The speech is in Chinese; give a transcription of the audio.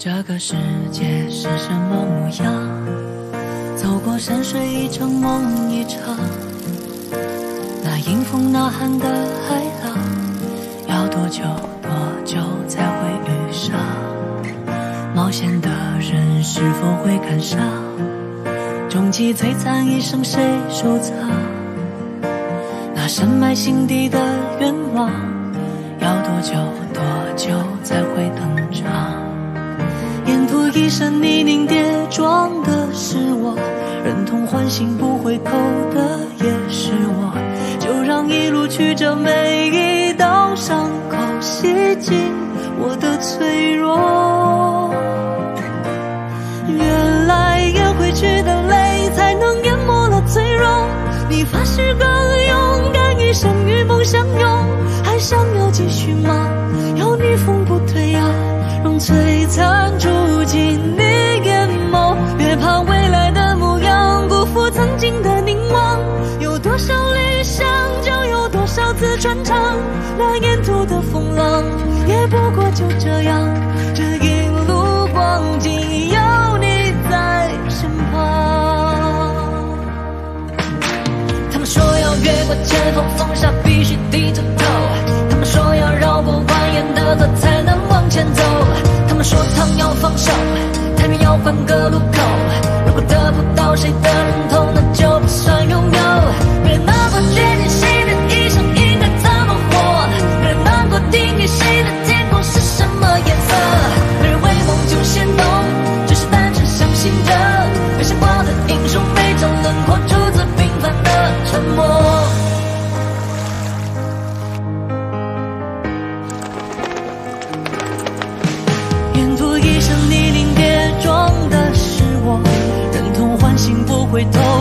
这个世界是什么模样？走过山水一场梦一场，那迎风呐喊的海浪，要多久才会遇上？冒险的人是否会赶上？终极璀璨一生谁收藏？那深埋心底的愿望，要多久才会登场？沿途一身泥泞跌撞的是我，忍痛唤醒不回头的也是我，就让一路曲折每一道伤口洗净我的脆弱。原来咽回去的泪才能淹没了脆弱，你发誓更勇敢，一生与梦相拥，还想要继续吗？要逆风不退啊，让璀璨住进你眼眸，别怕未来的模样辜负曾经的凝望，有多少理想就有多少次穿肠，那沿途的风浪也不过就这样，这一路光景有你在身旁。他们说要越过前方风沙必须低着头，他们说要绕过蜿蜒的河才能往前走，他们说糖要放手，太远要换个路口，如果得不到谁的认同，那就不算拥有。没人能够决定谁的一生应该怎么活，没人能够定义谁的天空是什么颜色，没人为梦就先动，只是单纯相信着没想过的英雄被这轮廓出自平凡的沉默。沿途一身泥泞跌撞的是我，忍痛唤醒不回头